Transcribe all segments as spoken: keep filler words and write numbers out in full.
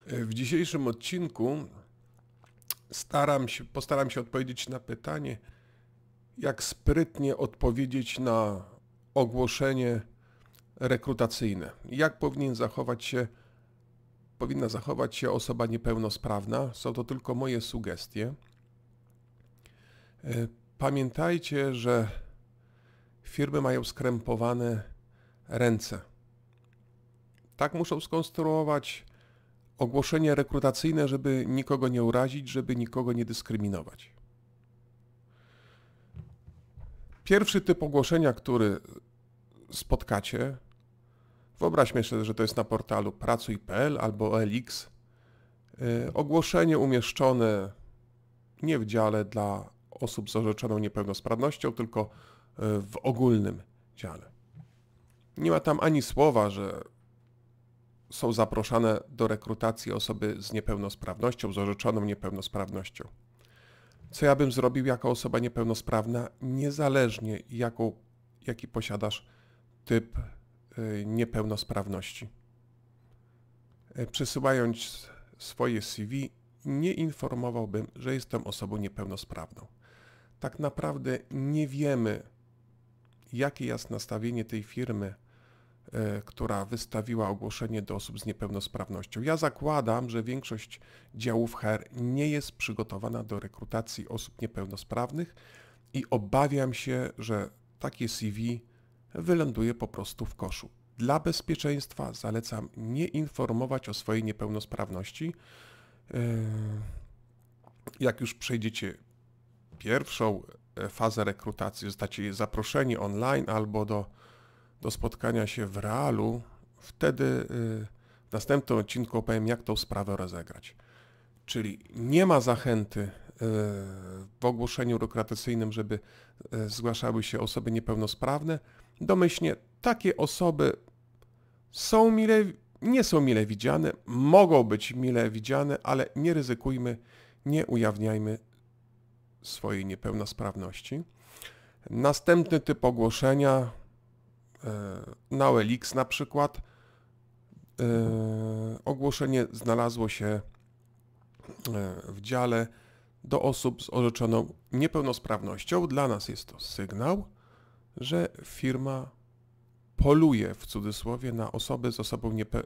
W dzisiejszym odcinku staram się, postaram się odpowiedzieć na pytanie, jak sprytnie odpowiedzieć na ogłoszenie rekrutacyjne. Jak powinien zachować się, powinna zachować się osoba niepełnosprawna. Są to tylko moje sugestie. Pamiętajcie, że firmy mają skrępowane ręce. Tak muszą skonstruować ogłoszenie rekrutacyjne, żeby nikogo nie urazić, żeby nikogo nie dyskryminować. Pierwszy typ ogłoszenia, który spotkacie, wyobraźmy sobie, że to jest na portalu pracuj kropka p l albo O L X. Ogłoszenie umieszczone nie w dziale dla osób z orzeczoną niepełnosprawnością, tylko w ogólnym dziale. Nie ma tam ani słowa, że są zaproszone do rekrutacji osoby z niepełnosprawnością, z orzeczoną niepełnosprawnością. Co ja bym zrobił jako osoba niepełnosprawna, niezależnie jaką, jaki posiadasz typ y, niepełnosprawności. Y, przesyłając swoje C V, nie informowałbym, że jestem osobą niepełnosprawną. Tak naprawdę nie wiemy, jakie jest nastawienie tej firmy, która wystawiła ogłoszenie do osób z niepełnosprawnością. Ja zakładam, że większość działów H R nie jest przygotowana do rekrutacji osób niepełnosprawnych i obawiam się, że takie C V wyląduje po prostu w koszu. Dla bezpieczeństwa zalecam nie informować o swojej niepełnosprawności. Jak już przejdziecie pierwszą fazę rekrutacji, zostacie zaproszeni online albo do do spotkania się w realu, wtedy w następnym odcinku opowiem, jak tą sprawę rozegrać. Czyli nie ma zachęty w ogłoszeniu rekrutacyjnym, żeby zgłaszały się osoby niepełnosprawne. Domyślnie takie osoby są mile, nie są mile widziane, mogą być mile widziane, ale nie ryzykujmy, nie ujawniajmy swojej niepełnosprawności. Następny typ ogłoszenia na O L X na przykład ogłoszenie znalazło się w dziale do osób z orzeczoną niepełnosprawnością. Dla nas jest to sygnał, że firma poluje w cudzysłowie na osoby z osobą niepe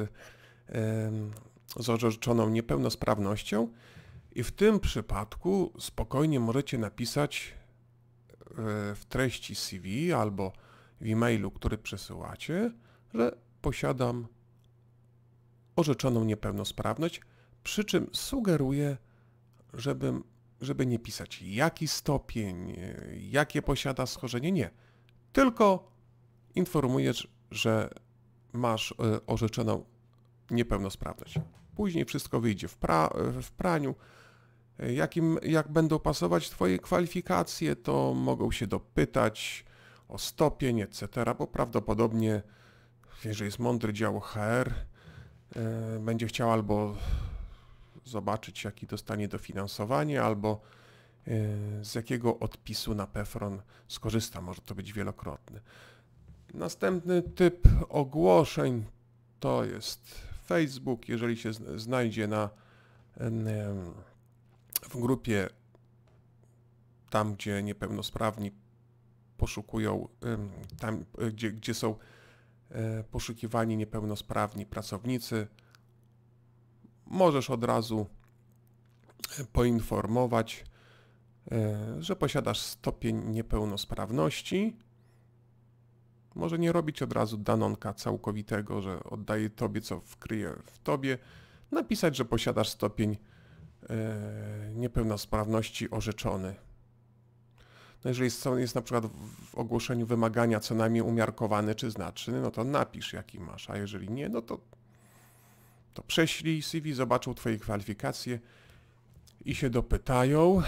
z orzeczoną niepełnosprawnością i w tym przypadku spokojnie możecie napisać w treści C V albo w e-mailu, który przesyłacie, że posiadam orzeczoną niepełnosprawność, przy czym sugeruję, żeby, żeby nie pisać jaki stopień, jakie posiada schorzenie, nie. Tylko informujesz, że masz orzeczoną niepełnosprawność. Później wszystko wyjdzie w, pra, w praniu. Jakim, jak będą pasować Twoje kwalifikacje, to mogą się dopytać o stopień, et cetera, bo prawdopodobnie, jeżeli jest mądry dział H R, yy, będzie chciał albo zobaczyć, jaki dostanie dofinansowanie, albo yy, z jakiego odpisu na PEFRON skorzysta. Może to być wielokrotny. Następny typ ogłoszeń to jest Facebook. Jeżeli się znajdzie na, yy, w grupie tam, gdzie niepełnosprawni poszukują, tam gdzie, gdzie są poszukiwani niepełnosprawni pracownicy, możesz od razu poinformować, że posiadasz stopień niepełnosprawności. Może nie robić od razu danonka całkowitego, że oddaję tobie, co wkryje w tobie. Napisać, że posiadasz stopień niepełnosprawności orzeczony. No jeżeli są, jest na przykład w ogłoszeniu wymagania co najmniej umiarkowany czy znaczny, no to napisz, jaki masz, a jeżeli nie, no to, to prześlij C V, zobaczą Twoje kwalifikacje i się dopytają.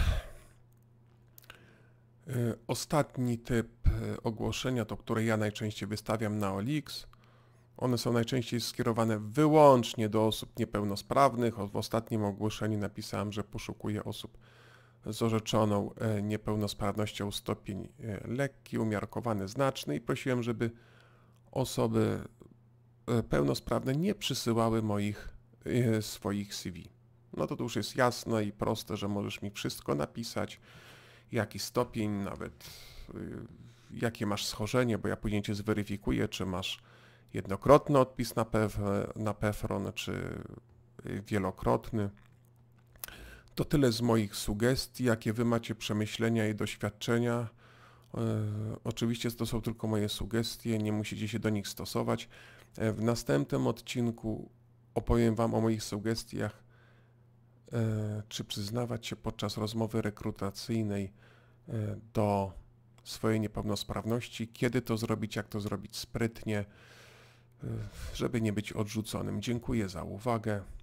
Ostatni typ ogłoszenia, to które ja najczęściej wystawiam na O L X, one są najczęściej skierowane wyłącznie do osób niepełnosprawnych. W ostatnim ogłoszeniu napisałem, że poszukuję osób z orzeczoną niepełnosprawnością stopień lekki, umiarkowany, znaczny i prosiłem, żeby osoby pełnosprawne nie przysyłały moich y, swoich C V. No to, to już jest jasne i proste, że możesz mi wszystko napisać, jaki stopień, nawet y, jakie masz schorzenie, bo ja później cię zweryfikuję, czy masz jednokrotny odpis na, PF, na PEFRON, czy wielokrotny. To tyle z moich sugestii, jakie wy macie przemyślenia i doświadczenia. E, oczywiście to są tylko moje sugestie, nie musicie się do nich stosować. E, w następnym odcinku opowiem wam o moich sugestiach, e, czy przyznawać się podczas rozmowy rekrutacyjnej e, do swojej niepełnosprawności, kiedy to zrobić, jak to zrobić sprytnie, e, żeby nie być odrzuconym. Dziękuję za uwagę.